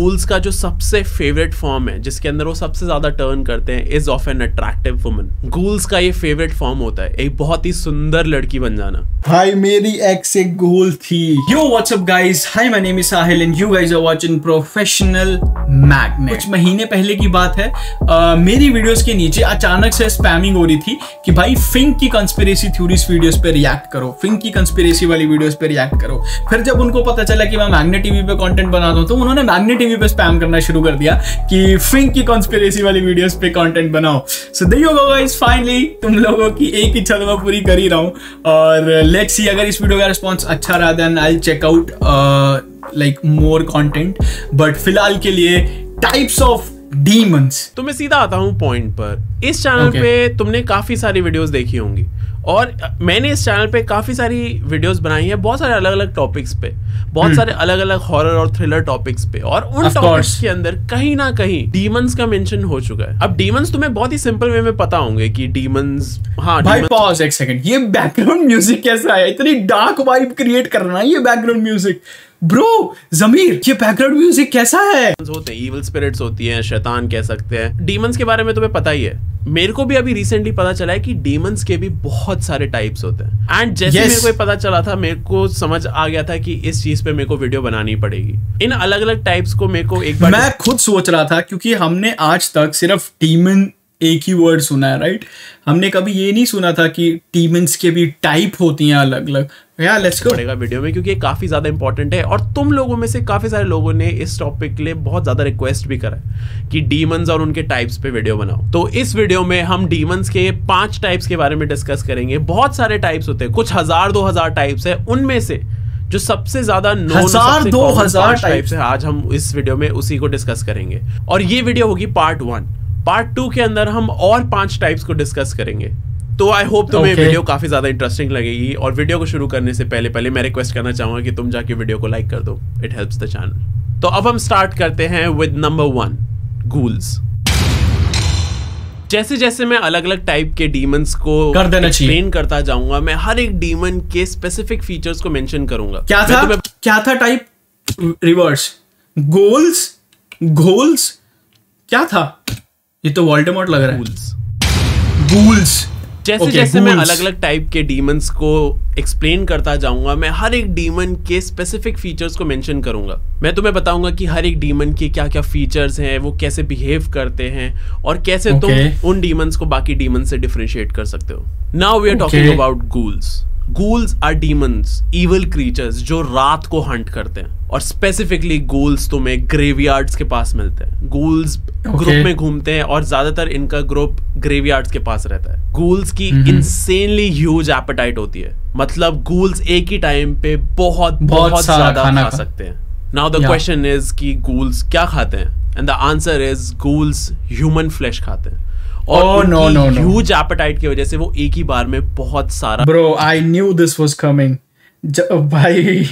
Girls का जो सबसे फेवरेट फॉर्म है, जिसके अंदर वो सबसे ज्यादा टर्न करते हैं, is of an attractive woman. Ghouls का ये फेवरेट फॉर्म होता है एक बहुत ही सुंदर लड़की बन जाना। भाई मेरी एक्स एक गूल थी। Yo, what's up guys? Hi, my name is Sahil and you guys are watching Professional Magnet। कुछ महीने पहले की बात है, मेरी वीडियोस के नीचे अचानक से स्पैमिंग हो रही थी कि भाई फिंक की कंस्पिरेसी थ्योरीज वीडियोस पे रिएक्ट करो, फिंक की कंस्पिरेसी वाली वीडियोस पे रिएक्ट करो। फिर जब उनको पता चला कि मैं मैग्नेट टीवी पे कंटेंट बनाता हूं, तो उन्होंने मैग्नेट टीवी पे स्पैम करना शुरू कर दिया कि फिंक की कंस्पिरेसी वाली वीडियोस पे कंटेंट बनाओ। So there you go guys, finally तुम लोगों की एक इच्छा तो मैं पूरी कर ही रहा हूं। और लेट्स सी, अगर इस वीडियो का रिस्पांस अच्छा रहा then I will check out like more content. But फिलहाल के लिए टाइप्स ऑफ डीमंस। तो मैं सीधा आता हूं पॉइंट पर। इस चैनल पे तुमने काफी सारी वीडियोस देखी होंगी और मैंने इस चैनल पे काफी सारी वीडियोस बनाई है, बहुत सारे अलग अलग टॉपिक्स पे, बहुत सारे अलग अलग हॉरर और थ्रिलर टॉपिक्स पे, और उन टॉपिक्स के अंदर कहीं ना कहीं डीमंस का मेंशन हो चुका है। अब डीमंस तुम्हें बहुत ही सिंपल वे में पता होंगे कि डीमंस, हाँ भाई पॉज एक सेकंड, ये बैकग्राउंड म्यूजिक कैसा है? इतनी डार्क वाइब क्रिएट करना है ये बैकग्राउंड म्यूजिक। ब्रो जमीर, ये बैकग्राउंड म्यूजिक कैसा है? होते हैं इविल स्पिरिट्स होती हैं, शैतान कह सकते हैं। डीमंस के बारे में तुम्हें पता ही है, मेरे को भी अभी रिसेंटली पता चला है कि डीमंस के भी बहुत सारे टाइप्स होते हैं। एंड जैसे मेरे को पता चला था, मेरे को समझ आ गया था कि इस चीज पे मेरे को वीडियो बनानी पड़ेगी। इन अलग अलग टाइप्स को मेरे को एक बार मैं खुद सोच रहा था, क्योंकि हमने आज तक सिर्फ डीमन एक ही वर्ड सुना है, राइट? हमने कभी ये नहीं सुना था कि डीमंस के भी टाइप होती हैं अलग अलग। यार लेट्स गो पड़ेगा वीडियो में, क्योंकि ये काफी ज्यादा इंपॉर्टेंट है। और तुम लोगों में से काफी सारे लोगों ने इस टॉपिक के लिए बहुत ज्यादा रिक्वेस्ट भी करा है कि डीमंस और उनके टाइप्स पे वीडियो बनाओ। तो इस वीडियो में हम डीमंस के 5 टाइप्स के बारे में डिस्कस करेंगे। बहुत सारे टाइप्स होते हैं, कुछ 1000-2000 टाइप्स है, उनमें से जो सबसे ज्यादा नोन 1000-2000 टाइप्स है, आज हम इस वीडियो में उसी को डिस्कस करेंगे। और ये वीडियो होगी पार्ट 1। पार्ट 2 के अंदर हम और 5 टाइप्स को डिस्कस करेंगे। तो आई होप तुम्हें वीडियो काफी ज्यादा इंटरेस्टिंग लगेगी। और वीडियो को शुरू करने से पहले मैं रिक्वेस्ट करना चाहूंगा कि तुम जाके वीडियो को लाइक कर दो, इट हेल्प्स द चैनल। तो अब हम स्टार्ट करते हैं विद नंबर 1, गूल्स। जैसे जैसे मैं अलग अलग टाइप के डीमंस को एक्सप्लेन करता जाऊंगा, मैं हर एक डीमन के स्पेसिफिक फीचर्स को मेंशन करूंगा। क्या था टाइप? रिवर्स गोल्स, गोल्स क्या था? ये तो वोल्डेमॉर्ट लग रहा है। गूल्स। जैसे जैसे मैं अलग अलग टाइप के डीमंस को एक्सप्लेन करता जाऊंगा, मैं हर एक डीमन के स्पेसिफिक फीचर्स को मेंशन करूंगा। मैं तुम्हें बताऊंगा कि हर एक डीमन के क्या क्या फीचर्स हैं, वो कैसे बिहेव करते हैं, और कैसे तुम उन डीमंस को बाकी डीमन से डिफरेंशिएट कर सकते हो। Now we are talking about ghouls. Ghouls are demons, evil creatures जो रात को हंट करते हैं। और स्पेसिफिकली गूल्स तुम्हें ग्रेवयार्ड्स के पास मिलते हैं। गूल्स ग्रुप में घूमते हैं और ज्यादातर इनका ग्रुप ग्रेवयार्ड्स के पास रहता है। गूल्स की इंसेनली ह्यूज एपेटाइट होती है, मतलब गूल्स एक ही टाइम पे बहुत ज्यादा खा सकते हैं। नाउ द क्वेश्चन इज कि गूल्स क्या खाते हैं, and the answer is ghouls human flesh खाते हैं। और ह्यूज एपेटाइट की वजह से वो एक ही बार में बहुत सारा। Bro I knew this was coming. भाई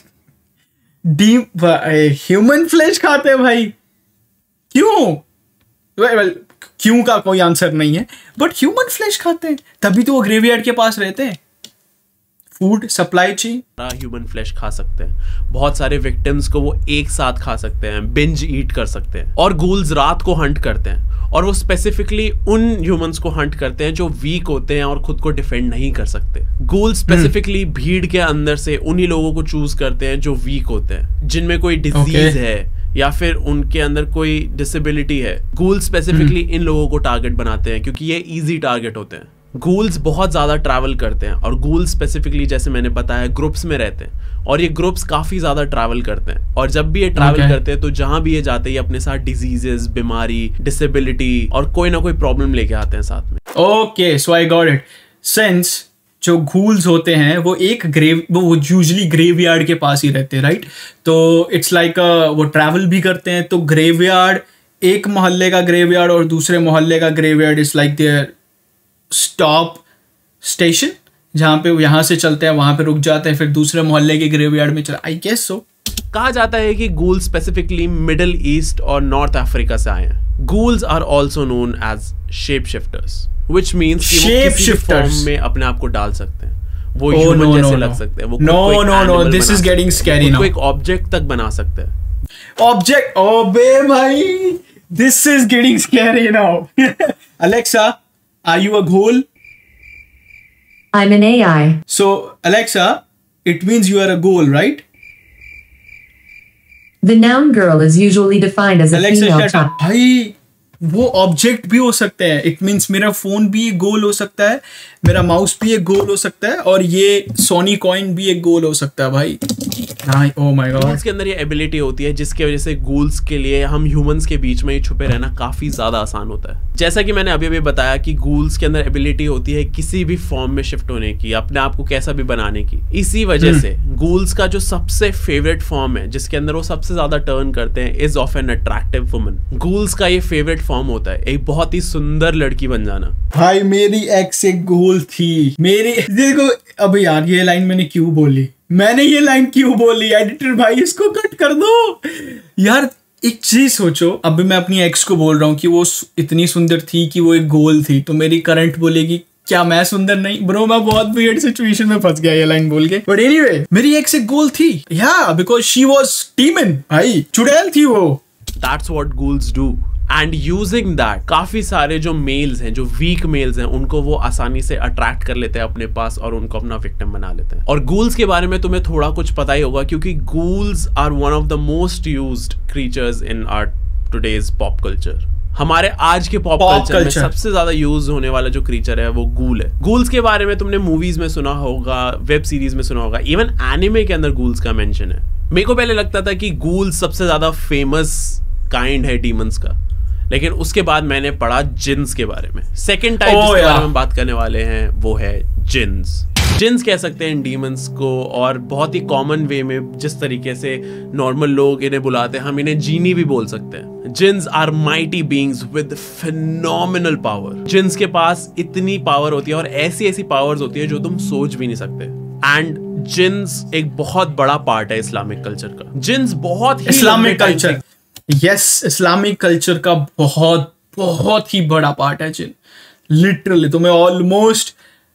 ह्यूमन फ्लैश खाते हैं भाई, क्यों? क्यों का कोई आंसर नहीं है, बट ह्यूमन फ्लैश खाते हैं, तभी तो वो ग्रेवयार्ड के पास रहते हैं। Food supply chain, human flesh खा सकते हैं, बहुत सारे विक्टिम्स को वो एक साथ खा सकते हैं, बिंज ईट कर सकते हैं। और गूल्स रात को हंट करते हैं, और वो स्पेसिफिकली उन ह्यूमंस को हंट करते हैं जो वीक होते हैं और खुद को डिफेंड नहीं कर सकते। गूल्स स्पेसिफिकली भीड़ के अंदर से उन्हीं लोगों को चूज करते हैं जो वीक होते हैं, जिनमें कोई डिजीज है या फिर उनके अंदर कोई डिसेबिलिटी है। गूल्स स्पेसिफिकली इन लोगों को टारगेट बनाते हैं क्योंकि ये इजी टारगेट होते हैं। गूल्स बहुत ज्यादा ट्रैवल करते हैं, और गूल्स स्पेसिफिकली जैसे मैंने बताया ग्रुप्स में रहते हैं, और ये ग्रुप्स काफी ज्यादा ट्रैवल करते हैं। और जब भी ये ट्रैवल करते हैं तो जहां भी ये जाते हैं ये अपने साथ डिजीजेस, बीमारी, डिसेबिलिटी और कोई ना कोई प्रॉब्लम लेके आते हैं साथ में। Okay, so I got it. Since जो गूल्स होते हैं वो वो यूजुअली ग्रेवयार्ड के पास ही रहते हैं, राइट? तो इट्स लाइक वो ट्रैवल भी करते हैं, तो ग्रेवयार्ड, एक मोहल्ले का ग्रेवयार्ड और दूसरे मोहल्ले का graveyard is like their stop station, जहाँ पे यहाँ से चलते हैं वहां पे रुक जाते हैं, फिर दूसरे मोहल्ले के ग्रेवयार्ड में चला। I guess so. कहा जाता है कि गूल्स स्पेसिफिकली मिडिल ईस्ट और नॉर्थ अफ्रीका से आए हैं। Ghouls are also known as shape shifters, which means कि वो किसी फॉर्म में अपने आप को डाल सकते हैं। वो ह्यूमन जैसे लग सकते हैं, वो this is getting scary now. एक ऑब्जेक्ट तक बना सकते हैं। ऑब्जेक्ट, ओबे भाई, this is getting scary now. Alexa, are you a ghoul? I'm an AI. So Alexa, it means you are a ghoul, right? The noun girl is usually defined as a Alexa, female shut up. भाई वो object भी हो सकता है। It means मेरा phone भी एक गोल हो सकता है, मेरा माउस भी एक गोल हो सकता है, और ये सोनी कॉइन भी एक गोल हो सकता है भाई। Oh my God. गूल्स के अंदर ये एबिलिटी होती है जिसकी वजह से गूल्स के लिए हम ह्यूमंस के बीच में ही छुपे रहना काफी ज्यादा आसान होता है। जैसा कि मैंने अभी बताया कि गूल्स के अंदर एबिलिटी होती है किसी भी फॉर्म में शिफ्ट होने की, अपने आप को कैसा भी बनाने की। इसी वजह से गूल्स का जो सबसे फेवरेट फॉर्म है जिसके अंदर वो सबसे ज्यादा टर्न करते हैं is of an attractive woman. Ghouls का ये फेवरेट फॉर्म होता है एक बहुत ही सुंदर लड़की बन जाना। भाई मेरी एक्स एक गोल थी, मेरी देखो। अब यार ये लाइन मैंने क्यों बोली, एडिटर भाई इसको कट कर दो यार। एक चीज सोचो, अभी मैं अपनी एक्स को बोल रहा हूँ कि वो इतनी सुंदर थी कि वो एक गोल थी, तो मेरी करंट बोलेगी क्या मैं सुंदर नहीं? ब्रो मैं बहुत वियर्ड सिचुएशन में फंस गया ये लाइन बोल के। बट एनीवे, मेरी एक्स एक गोल थी, या बिकॉज शी वाज टीमन, भाई चुड़ैल थी वो। That's what ghouls do. And using that काफी सारे जो मेल्स हैं, जो वीक मेल्स हैं, उनको वो आसानी से अट्रैक्ट कर लेते हैं अपने पास और उनको अपना विक्टिम बना लेते हैं। और गूल्स के बारे में तुम्हें थोड़ा कुछ पता ही होगा क्योंकि ghouls are one of the most used creatures in our today's pop culture. हमारे आज के पॉप कल्चर में सबसे ज्यादा यूज होने वाला जो क्रीचर है वो गूल है। गूल्स के बारे में तुमने मूवीज में सुना होगा, वेब सीरीज में सुना होगा, इवन एनिमे के अंदर गूल्स का मेंशन है। मेरे को पहले लगता था कि गूल्स सबसे ज्यादा फेमस काइंड है डीमंस का, लेकिन उसके बाद मैंने पढ़ा जिन्स के बारे में। सेकंड टाइप जिसके बारे में हम बात करने वाले हैं वो है जिन्स। जिन्स कह सकते हैं डीमंस को, और बहुत ही कॉमन वे में जिस तरीके से नॉर्मल लोग इन्हें बुलाते हैं हम इन्हें जीनी भी बोल सकते हैं। Jinns are mighty beings with phenomenal power. Jinns के पास इतनी पावर होती है और ऐसी ऐसी पावर्स होती है जो तुम सोच भी नहीं सकते। एंड जिन्स एक बहुत बड़ा पार्ट है इस्लामिक कल्चर का। जिन्स बहुत ही Islamic culture, yes, Islamic culture का बहुत बहुत ही बड़ा पार्ट है जिन। लिटरली तुम्हें ऑलमोस्ट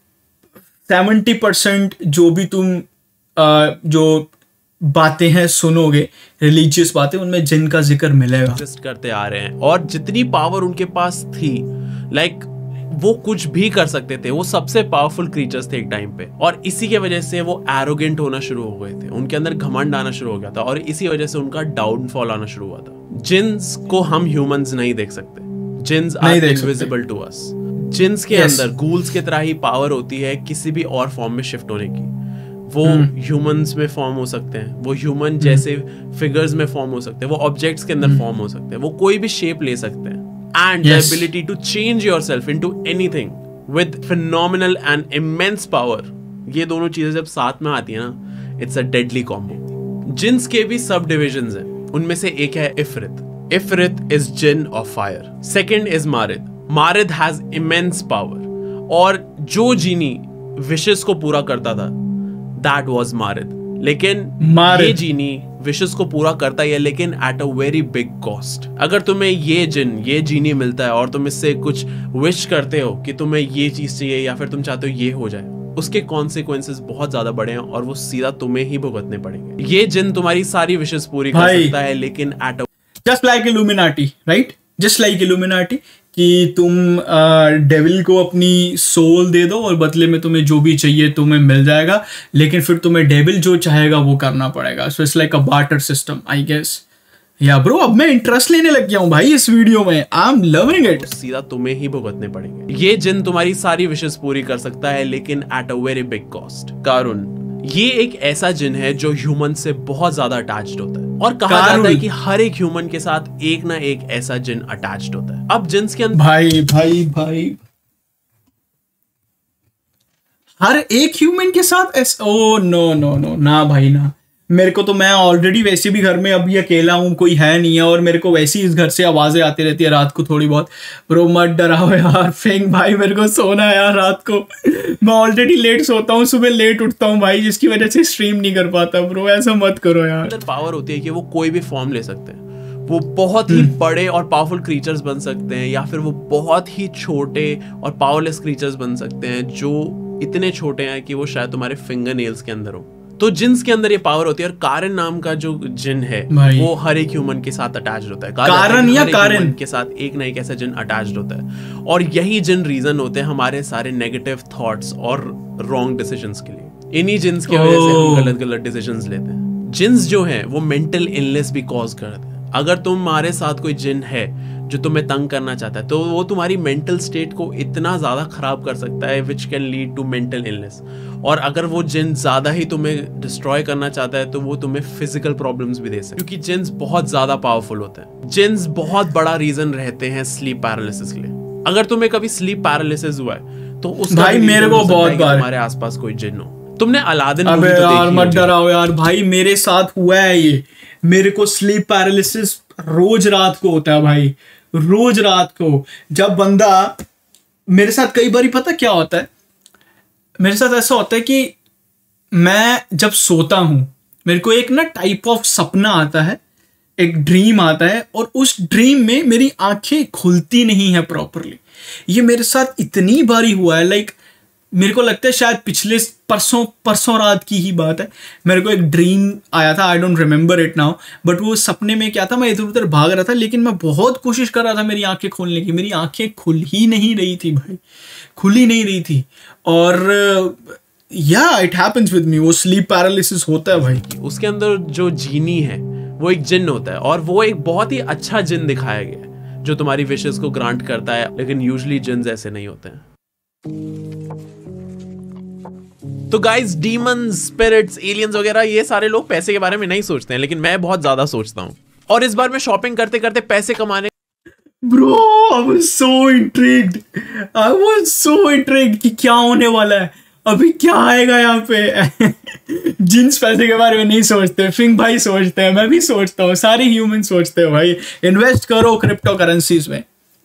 70% जो भी तुम जो बातें हैं सुनोगे, रिलीजियस बातें, उनमें जिन का जिक्र मिलेगा। करते आ रहे हैं और जितनी पावर उनके पास थी, लाइक वो कुछ भी कर सकते थे। वो सबसे पावरफुल क्रीचर्स थे एक टाइम पे, और इसी के वजह से वो एरोगेंट होना शुरू हो गए थे। उनके अंदर घमंड आना शुरू हो गया था और इसी वजह से उनका डाउनफॉल आना शुरू हुआ था। जिन्स को हम ह्यूमंस नहीं देख सकते, jinns are invisible to us. Jinns के अंदर गूल्स की तरह ही पावर होती है किसी भी और फॉर्म में शिफ्ट होने की। वो ह्यूमंस में फॉर्म हो सकते हैं, वो ह्यूमन जैसे फिगर्स में फॉर्म हो सकते हैं, वो ऑब्जेक्ट्स के अंदर फॉर्म हो सकते हैं, वो कोई भी शेप ले सकते हैं। And the ability to change yourself into anything with phenomenal and immense power. ये दोनों चीजें जब साथ में आती है ना, it's a deadly combo. Jeans के भी सब डिविजन्स हैं, उनमें से एक है इफरित। इफरित is jinn of fire. Second is मारिद। मारिद has immense power. और जो जीनी विशेस को पूरा करता था, that was मारिद। लेकिन ये जीनी विशेस को पूरा करता है, लेकिन at a very big cost. अगर तुम्हें ये जीनी मिलता है और तुम इससे कुछ विश करते हो कि तुम्हें ये चीज चाहिए या फिर तुम चाहते हो ये हो जाए, उसके कॉन्सिक्वेंसेस बहुत ज्यादा बड़े हैं और वो सीधा तुम्हें ही भुगतने पड़ेंगे। ये जिन तुम्हारी सारी विशेस पूरी कर सकता है, लेकिन at a just like Illuminati, right? Just like Illuminati कि तुम डेविल को अपनी सोल दे दो और बदले में तुम्हें जो भी चाहिए तुम्हें मिल जाएगा, लेकिन फिर तुम्हें डेविल जो चाहेगा वो करना पड़ेगा। So it's like a barter system, I guess. Yeah bro, अब मैं इंटरेस्ट लेने लग गया हूँ भाई इस वीडियो में। I am loving it. सीधा तुम्हें ही भुगतने पड़ेंगे। ये जिन तुम्हारी सारी विशेस पूरी कर सकता है, लेकिन at a very big cost. Qarun ये एक ऐसा जिन है जो ह्यूमन से बहुत ज्यादा अटैच्ड होता है, और कहा जाता है कि हर एक ह्यूमन के साथ एक ना एक ऐसा जिन अटैच्ड होता है। अब जिन्स के अंदर भाई हर एक ह्यूमन के साथ ओ नो ना भाई ना। मेरे को तो, मैं ऑलरेडी वैसे भी घर में अभी अकेला हूँ, कोई है नहीं है, और मेरे को वैसे ही इस घर से आवाजें आती रहती है रात को थोड़ी बहुत। ब्रो मत डराओ यार, फेंक भाई, मेरे को सोना है यार रात को। मैं ऑलरेडी लेट सोता हूँ, सुबह लेट उठता हूँ भाई, जिसकी वजह से स्ट्रीम नहीं कर पाता। ब्रो ऐसा मत करो यार। अंदर पावर होती है कि वो कोई भी फॉर्म ले सकते हैं। वो बहुत ही बड़े और पावरफुल क्रीचर्स बन सकते हैं, या फिर वो बहुत ही छोटे और पावरलेस क्रीचर्स बन सकते हैं जो इतने छोटे हैं कि वो शायद तुम्हारे फिंगर नेल्स के अंदर हो। तो जिन्स के अंदर ये पावर होती है, और कारण नाम का जो जिन है वो हर एक ह्यूमन के साथ अटैच होता है। कारण या कारण के साथ एक ना एक ऐसा जिन अटैच होता है, और यही जिन रीजन होते हैं हमारे सारे नेगेटिव थॉट्स और रॉन्ग डिसीजंस के लिए। इन्हीं जिन्स की वजह से हम गलत गलत डिसीजंस लेते हैं। जिन्स जो है वो मेंटल इलनेस भी कॉज करते हैं। अगर तुम्हारे साथ कोई जिन है जो तुम्हें तंग करना चाहता है, तो वो तुम्हारी मेंटल स्टेट को इतना ज्यादा खराब कर सकता है which can lead to mental illness. और अगर वो जिन ज्यादा ही तुम्हें डिस्ट्रॉय करना चाहता है तो वो तुम्हें फिजिकल प्रॉब्लम्स भी दे सकते हैं, क्योंकि जिन्स बहुत ज्यादा पावरफुल होते हैं। जिन्स बहुत बड़ा रीजन रहते हैं स्लीप पैरालिसिस के लिए। अगर तुम्हें कभी स्लीप पैरालिसिस हुआ है तो उसका भाई मेरे को बहुत बार हमारे आसपास कोई जिन हो। तुमने अलादीन मूवी तो देखी यार, मत डराओ यार भाई, मेरे साथ हुआ है ये। मेरे को स्लीप पैरालिसिस रोज रात को होता है भाई, रोज रात को। जब बंदा, मेरे साथ कई बार पता क्या होता है, मेरे साथ ऐसा होता है कि मैं जब सोता हूं मेरे को एक ना टाइप ऑफ सपना आता है, एक ड्रीम आता है, और उस ड्रीम में मेरी आंखें खुलती नहीं है प्रॉपरली। ये मेरे साथ इतनी बारी हुआ है, लाइक मेरे को लगता है शायद पिछले परसों रात की ही बात है। मेरे को एक ड्रीम आया था, I don't remember it now, but वो सपने में क्या था, मैं इधर उधर भाग रहा था, लेकिन मैं बहुत कोशिश कर रहा था मेरी आंखें खोलने की। मेरी आंखें खुल ही नहीं रही थी भाई, खुल ही नहीं रही थी। और या इट हैपेंस विद मी, वो स्लीप पैरालिसिस होता है भाई। उसके अंदर जो जीनी है वो एक जिन्न होता है, और वो एक बहुत ही अच्छा जिन्न दिखाया गया है जो तुम्हारी विशेस को ग्रांट करता है, लेकिन यूजुअली जिन्स ऐसे नहीं होते हैं। तो गाइस, डीमंस, स्पिरिट्स, एलियंस वगैरह ये सारे लोग पैसे के बारे में नहीं सोचते हैं, लेकिन मैं बहुत ज्यादा सोचता हूँ। और इस बार मैं शॉपिंग करते करते पैसे कमाने bro, I was so intrigued कि क्या होने वाला है, अभी क्या आएगा यहाँ पे। जिन्स पैसे के बारे में नहीं सोचते, फिंग भाई सोचते हैं, मैं भी सोचता हूँ, सारे ह्यूमन सोचते हैं भाई, इन्वेस्ट करो क्रिप्टो करेंसीज में।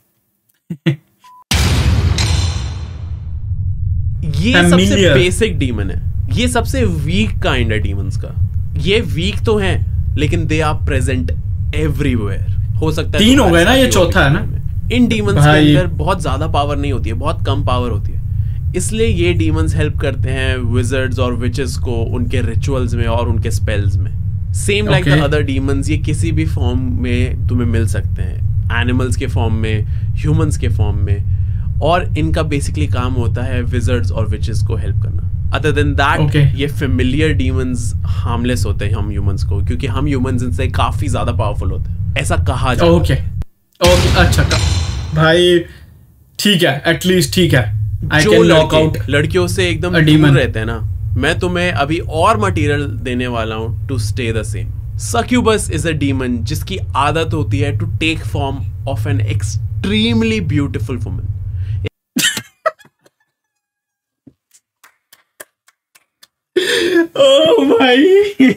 ये सबसे बेसिक डीमन है, ये सबसे वीक काइंड है डीमंस का। ये वीक तो हैं, लेकिन दे आर प्रेजेंट एवरीवेयर। हो सकता है 3 हो गए ना, ये चौथा है ना। इन डीमंस के अंदर बहुत ज्यादा पावर नहीं होती है, बहुत कम पावर होती है, इसलिए ये डीमंस हेल्प करते हैं विजर्ड्स और विचेस को उनके रिचुअल्स में और उनके स्पेल्स में। Same like the other demons, ये किसी भी फॉर्म में तुम्हें मिल सकते हैं, एनिमल्स के फॉर्म में, ह्यूमंस के फॉर्म में, और इनका बेसिकली काम होता है विजर्ड्स और विचेस को हेल्प करना। अदर देन दैट ये फेमिलियर डीमंस हार्मलेस होते हैं हम ह्यूमंस को, क्योंकि हम ह्यूमंस इनसे काफी ज्यादा पावरफुल होते हैं, ऐसा कहा जाता है। ओके अच्छा भाई, ठीक है, एटलीस्ट ठीक है। जो लड़कियों से एकदम दूर रहते हैं ना, मैं तुम्हें अभी और मटेरियल देने वाला हूं to stay the same. Succubus is a demon जिसकी आदत होती है to take form of an extremely beautiful woman. Oh भाई,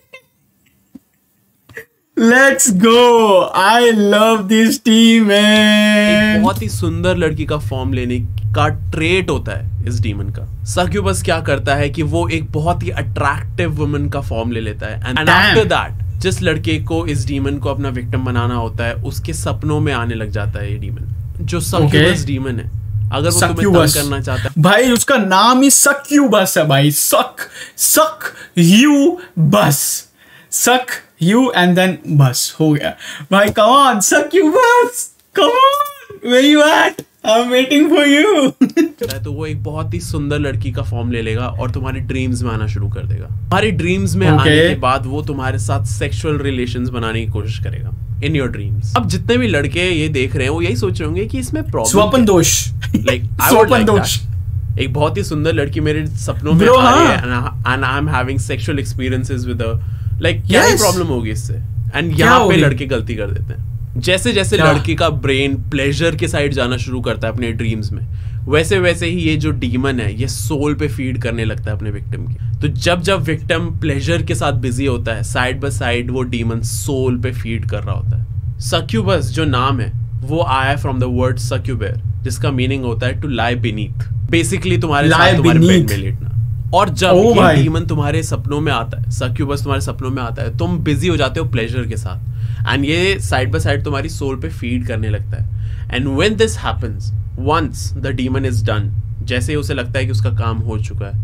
let's go, I love this team man. एक बहुत ही सुंदर लड़की का फॉर्म लेने का ट्रेट होता है इस डीमन का। सक्यूबस क्या करता है कि वो एक बहुत ही अट्रैक्टिव वुमन का फॉर्म ले लेता है, एंड आफ्टर दैट जिस लड़के को इस डीमन को अपना विक्टिम बनाना होता है उसके सपनों में आने लग जाता है ये डीमन, जो सक्यूबस डीमन है। अगर वो तुम्हें तंग करना चाहता है भाई, उसका नाम ही सक्यूबस है भाई। सक यू बस, सक यू एंड देन बस हो गया भाई। Come on succubus, come on, where you at, I am waiting for you. तो वो एक बहुत ही सुंदर लड़की का फॉर्म ले लेगा और तुम्हारे ड्रीम्स में आना शुरू कर देगा। तुम्हारी ड्रीम्स में आने के बाद वो तुम्हारे साथ सेक्सुअल रिलेशंस बनाने की कोशिश करेगा इन योर ड्रीम्स। अब जितने भी लड़के ये देख रहे हैं वो यही सोच रहे होंगे कि इसमें प्रॉब्लम स्वप्न दोष, स्वप्न दोष। एक बहुत ही सुंदर लड़की मेरे सपनों में आ रही है and I am having sexual experiences with her, like क्या प्रॉब्लम होगी इससे? एंड यहाँ पे लड़के गलती कर देते हैं। जैसे जैसे लड़की का ब्रेन प्लेजर के साइड जाना शुरू करता है अपने ड्रीम्स में, वैसे वैसे ही ये जो डीमन है ये सोल पे फीड करने लगता है अपने विक्टिम की। तो जब जब विक्टिम प्लेजर के साथ बिजी होता है, साइड बाय साइड वो डीमन सोल पे फीड कर रहा होता है। सक्यूबस जो नाम है वो आया फ्रॉम द वर्ड सक्यूबेर, जिसका मीनिंग होता है टू लाई बीनीथ, बेसिकली तुम्हारे साथ तुम्हारे बेड में लेटना। और जब ये डीमन तुम्हारे सपनों में आता है, सक्यूबस तुम्हारे सपनों में आता है, तुम बिजी हो जाते हो प्लेजर के साथ, एंड ये साइड बाय साइड तुम्हारी सोल पे फीड करने लगता है। And when this happens, once the demon is done, जैसे ही उसे लगता है कि उसका काम हो चुका है,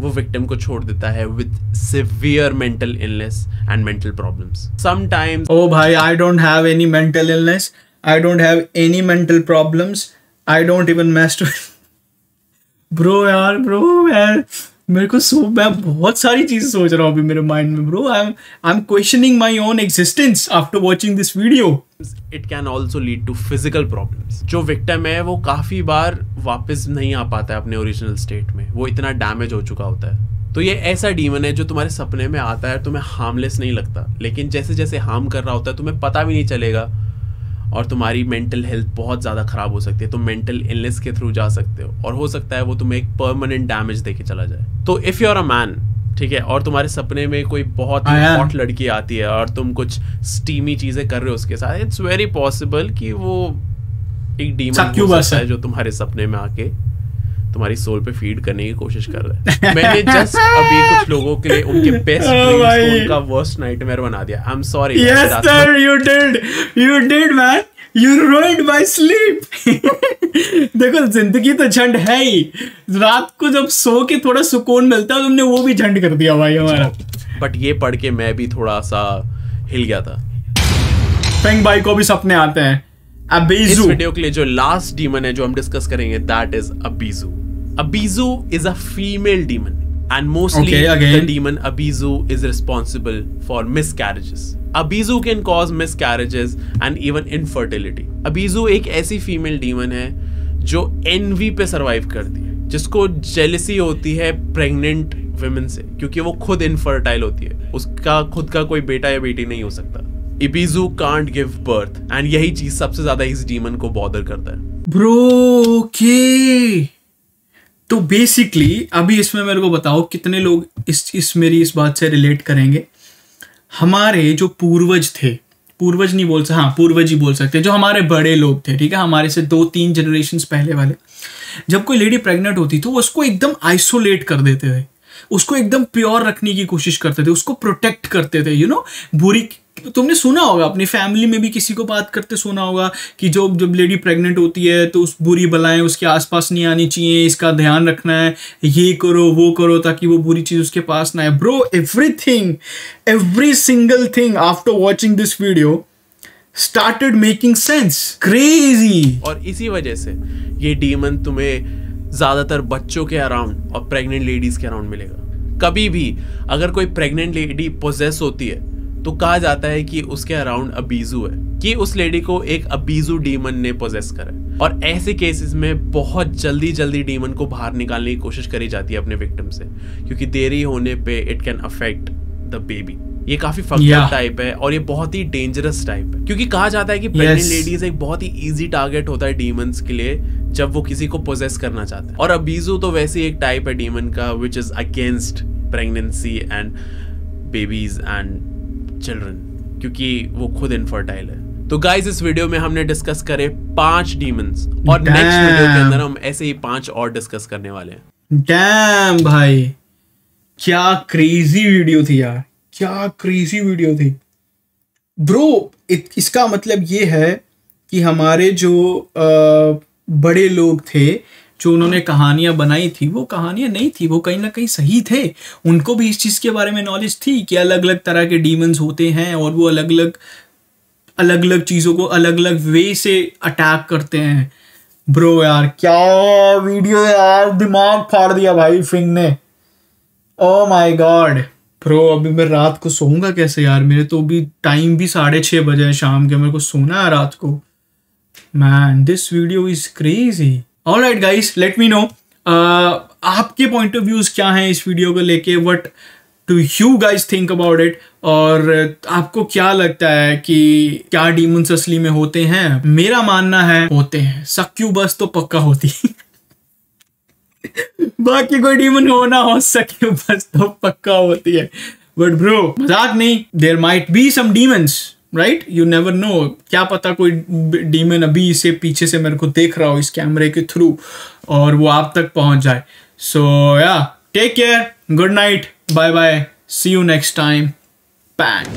वो विक्टिम को छोड़ देता है with severe mental illness and mental problems sometimes. Oh भाई, I don't have any mental illness, I don't have any mental problems, I don't even masturbate. Bro यार, मेरे को मैं बहुत सारी चीजें सोच रहा हूँ अभी मेरे माइंड में bro. I am questioning my own existence after watching this video. It can also lead to physical problems. जो विक्टिम है वो काफी बार वापस नहीं आ पाता है अपने ओरिजिनल स्टेट में, वो इतना डैमेज हो चुका होता है। तो ये ऐसा डीमन है जो तुम्हारे सपने में आता है, तुम्हें हार्मलेस नहीं लगता, लेकिन जैसे जैसे हार्म कर रहा होता है तुम्हें पता भी नहीं चलेगा और तुम्हारी मेंटल हेल्थ बहुत ज़्यादा ख़राब हो सकती है। तुम मेंटल इलनेस के थ्रू जा सकते हो और हो सकता है वो तुम्हें एक परमानेंट डैमेज देके चला जाए। तो if you are a man, ठीक है, और तुम्हारे सपने में कोई बहुत ही हॉट लड़की आती है और तुम कुछ स्टीमी चीज़ें कर रहे हो उसके साथ, इट्स वेरी पॉसिबल कि वो एक डीमन हो सकता है जो तुम्हारे सपने में आके तुम्हारी सोल पे फीड करने की कोशिश कर रहा है। मैंने जस्ट अभी कुछ लोगों के लिए उनके बेस्ट ड्रीम्स को उनका वर्स्ट नाइटमेयर बना दिया। I am sorry. Yes sir, you did man, you ruined my sleep। देखो, जिंदगी तो झंड है ही, रात को जब सो के थोड़ा सुकून मिलता है तुमने वो भी झंड कर दिया भाई हमारा। बट ये पढ़ के मैं भी थोड़ा सा हिल गया था। फेंग भाई को भी सपने आते हैं। इस वीडियो के लिए जो लास्ट डीमन है जो हम डिस्कस करेंगे, that is Abyzou. Abyzou is a female demon and mostly the demon Abizu is responsible for miscarriages. Abizu can cause miscarriages and even infertility. Abizu एक ऐसी फीमेल डीमन है जो envy पे survive करती है, जिसको जेलसी होती है प्रेग्नेंट women से, क्योंकि वो खुद इनफर्टाइल होती है, उसका खुद का कोई बेटा या बेटी नहीं हो सकता। Abizu can't give birth and यही चीज सबसे ज्यादा इस डीमन को बॉदर करता है। ब्रो ओके, तो बेसिकली अभी इसमें मेरे को बताओ कितने लोग इस मेरी इस बात से रिलेट करेंगे। हमारे जो पूर्वज थे, पूर्वज नहीं बोल सकते, हाँ पूर्वज ही बोल सकते, जो हमारे बड़े लोग थे, ठीक है, हमारे से 2-3 जनरेशन्स पहले वाले, जब कोई लेडी प्रेग्नेंट होती तो उसको एकदम आइसोलेट कर देते थे, उसको एकदम प्योर रखने की कोशिश करते थे, उसको प्रोटेक्ट करते थे, यू नो। बुरी, तुमने सुना होगा अपनी फैमिली में भी किसी को बात करते सुना होगा कि जब लेडी प्रेग्नेंट होती है तो उस बुरी बलाएं उसके आसपास नहीं आनी चाहिए, इसका ध्यान रखना है, ये करो वो करो ताकि वो बुरी चीज उसके पास ना आए। Bro, every single thing after watching this video started making sense. Crazy. और इसी वजह से ये डीमन तुम्हें ज्यादातर बच्चों के अराउंड और प्रेग्नेंट लेडीज के अराउंड मिलेगा। कभी भी अगर कोई प्रेग्नेंट लेडी पोजेस होती है तो कहा जाता है कि उसके अराउंड अबीजू है, कि उस लेडी को एक अबीजू डीमन ने पोजेस करा है। और ऐसे केसेस में बहुत जल्दी डीमन को बाहर निकालने की कोशिश करी जाती है अपने विक्टिम से, क्योंकि देरी होने पे it can affect the baby. ये काफी फक्ड अप टाइप है और ये बहुत ही डेंजरस टाइप है, क्योंकि कहा जाता है कि प्रेग्नेंट लेडीज एक बहुत ही इजी टारगेट होता है डीमंस के लिए जब वो किसी को पोजेस करना चाहते हैं। और अबीजू तो वैसे ही एक टाइप है डीमन का which is against pregnancy and babies and children, क्योंकि वो खुद इनफर्टाइल है। तो गाइस, इस वीडियो में हमने डिस्कस करे 5 डीमंस और नेक्स्ट वीडियो के अंदर हम ऐसे ही 5 और डिस्कस करने वाले हैं। डैम भाई, क्या क्रेजी वीडियो थी यार, क्या क्रेजी वीडियो थी ब्रो। इसका मतलब ये है कि हमारे जो बड़े लोग थे जो उन्होंने कहानियां बनाई थी, वो कहानियां नहीं थी, वो कहीं ना कहीं सही थे। उनको भी इस चीज के बारे में नॉलेज थी कि अलग अलग तरह के डीमंस होते हैं और वो अलग अलग चीजों को अलग अलग वे से अटैक करते हैं। ब्रो यार, क्या वीडियो यार, दिमाग फाड़ दिया भाई फिंग ने। ओह माय गॉड ब्रो, अभी मैं रात को सोऊंगा कैसे यार, मेरे तो अभी टाइम भी 6:30 बजे है शाम के, मेरे को सोना है रात को। Man, this video is crazy. Alright guys, let me know आपके पॉइंट ऑफ व्यूज क्या हैं इस वीडियो को लेके, what do you guys think about it, और आपको क्या लगता है कि क्या डीमंस असली में होते हैं। मेरा मानना है होते हैं, सक्यूबस तो पक्का होती है। बाकी कोई डीमन हो ना हो, सक्यूबस तो पक्का होती है। बट ब्रो, मजाक नहीं, there might be some demons, right, you never know. क्या पता कोई डीमन अभी इसे पीछे से मेरे को देख रहा हो इस कैमरे के थ्रू और वो आप तक पहुंच जाए। So yeah, take care, good night, bye bye, see you next time, pan.